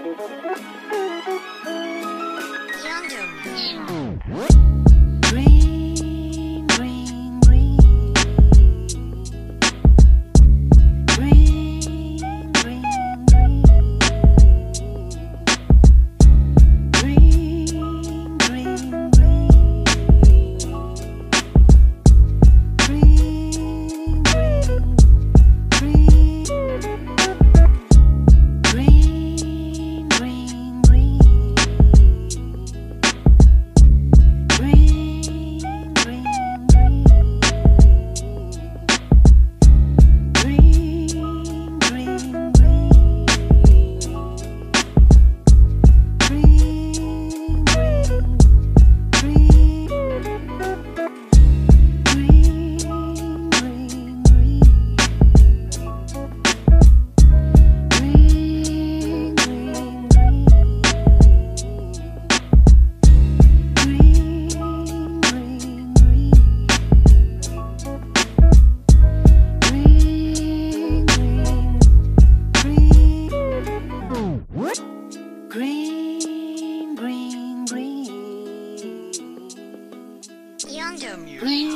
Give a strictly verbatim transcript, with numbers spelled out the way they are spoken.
Green, green, green. Green, green, green. Green, green, green. Green, green, green. Green, green, green. Green, green, green. Yonder music. Green.